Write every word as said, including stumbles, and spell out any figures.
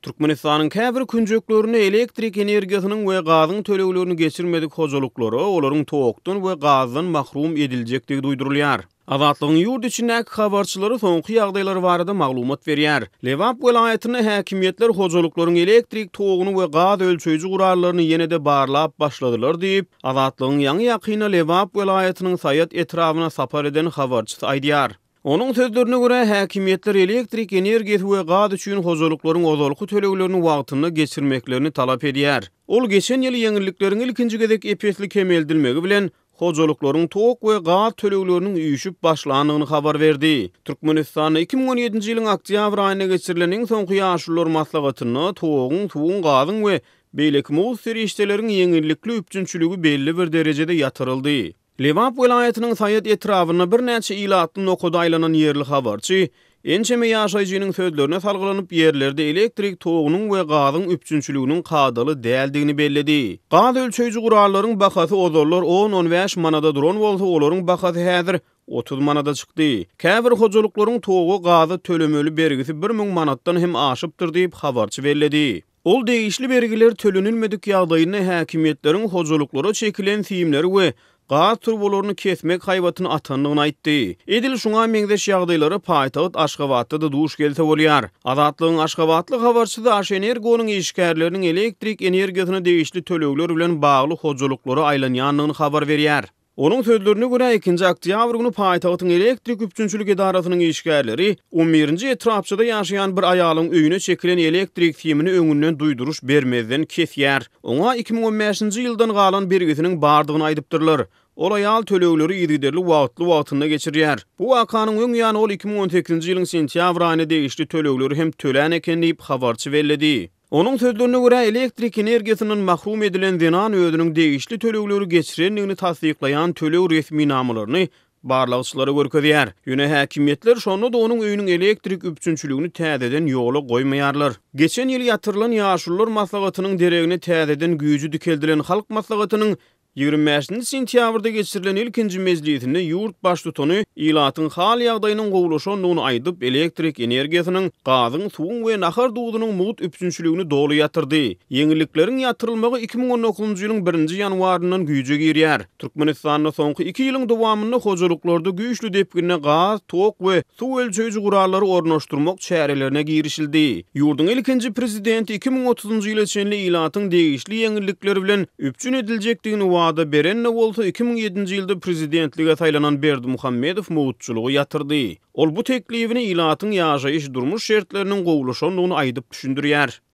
Türkmenistanyň käbir künjeklerini elektrik energiýasynyň we gazyň töleglerini geçirmedik hojalyklary olaryň togakdan we gazdan mahrum ediljekdigi duýdurulýar. Azatlygyň ýurt içindäki habarçylary soňky ýagdaýlar barada maglumat berýär. Lewap welaýatyny häkimiýetler hojalyklaryň elektrik toguny we gaz ölçeýiji gurallaryny ýene-de barlap başladylar diýip, Azatlygyň ýaňy ýakyna Lewap welaýatynyň Saýat etrawyna sapar eden habarçysy aýdýar. Onun sözlerine göre häkimiýetler elektrik energiýasy we gaz üçin hojalyklaryň ozalky töleglerini wagtynda geçirmeklerini talap edýär. Ol geçen ýyly ýeňillikleriň ilkinji gezek epesli kemeldilmegi bilen hojalyklaryň tog we gaz tölegleriniň üýüşüp başlanyny habar berdi. Türkmenistanyň iki ming on ýedinji ýylyň oktýabr aýyna geçirilen iň soňky ýaşullar maslahatyny togyň, suwuň, gazyň we beýleki moz serişdeleriň ýeňillikli üçünçüligi belli bir derejede ýatyryldy. Lewap welaýatynyň Saýat etrawyna bir näçe ilatly nokoda aýlanan ýerli habarçy, ençeme ýaşaýjynyň sözlerine salgylanyp ýerlerde elektrik togunyň we gazyň üçünçüliginiň kadaly däldigini belledi. Gaz ölçeýiji gurallaryň bahasy ozallar on on beş manada duran bolsa, olaryň bahasy häzir otuz manada çykdy. Käbir hojalyklaryň togu gazy tölemeli bergisi bir ming manatdan hem aşypdyr diýip habarçy belledi. Ol degişli bergiler tölenilmedik ýagdaýyny häkimiýetleriň hojalyklary çekilen fiýimleri we gaz turbolaryny kesmek haýwatyny atanlygyny aýtdy. Edil şuňa meňzeş ýagdaýlary paýtagat Aşgabatda da duş gelse bolýar. Azatlygyň Aşgabatly habarçysy Aşenergonyň işgärleriniň elektrik energiýasyna degişli tölegler bilen bagly hojalyklary aýlanýanlygyny habar berýär. Onun sözlerine göre ikinji oktýabr güni paýtagtyň elektrik üçünçülük edarasynyň işgärleri on birinji etrapçyda ýaşaýan bir aýalyň öýüne çekilen elektrik fiýimini öňünden duýduruş bermezden kesýär. Oňa iki ming on beşinji ýyldan galan bergisiniň bardygyny aýdypdyrlar. Ol aýal tölegleri ýygyderli wagtly wagtynda geçirýär. Bu wakanyň öň ýany ol iki ming on sekizinji ýylyň sentýabr aýyna degişli tölegleri hem tölän eken diýip habarçy belledi. Onun sözlerine göre elektrik energiýasynyň mahrum edilen denan öýüniň degişli tölegleri geçirenligini tasdiklayan töleg resmi namalaryny barlagçylary görkezýär. Ýöne häkimiýetler şonda da onuň öýüniň elektrik üçünçüligini täzeden ýola goýmaýarlar. Geçen ýyl ýatyrılan ýaşullar maslahatynyň deregine täzeden güýji dikeldilen halk maslahatynyň ýygrimi beşinji sentýabrda geçirilen ilkinji mezlisinde ýurt baş tutany ilatyň hal ýagdaýynyň gowulaşanlygyny aýdyp elektrik energiýasynyň, gazyň, suwuň we nahar duýdunyň muhit üçünçüligini dogly ýatyrdy. Ýeňillikleriň ýatyrylmagy iki ming on dokuzunji ýylyň birinji ýanwaryndan güýje girýär. Türkmenistanyň soňky iki ýylyň dowamynda hojalyklarda güýçli depgine gaz, tok we suw ölçeýiji gurallary ornaşdyrmak çärelerine girişildi. Ýurdun ilkinji prezidenti iki ming otuzunji ýyla çenli ilatyň degişli ýeňillikleri bilen üpçün ediljekdigini wada berenne bolsa iki ming ýedinji ýylda prezidentlige saýlanan Berdimuhammedow mowutçulugy ýatyrdy. Ol bu teklifini ilatyň ýaşaýyş durmuş şertleriniň gowulaşanlygyny aýdyp düşündirýär.